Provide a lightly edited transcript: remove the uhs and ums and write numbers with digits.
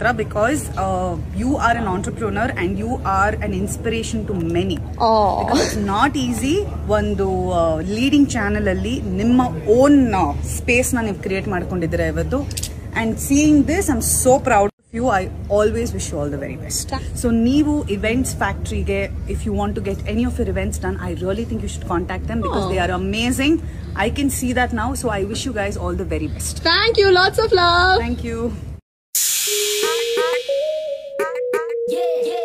because you are an entrepreneur and you are an inspiration to many. Because it's not easy ಒಂದು leading channel ಅಲ್ಲಿ ನಿಮ್ಮ own space na ನೀವು create ಮಾಡ್ಕೊಂಡಿದ್ದೀರಾ ಇವತ್ತು. And seeing this, I'm so proud of you. I always wish you all the very best. So ನೀವು events factory ge, if you want to get any of your events done, I really think you should contact them because they are amazing. I can see that now. So I wish you guys all the very best. Thank you. Lots of love. Thank you. Yeah, yeah.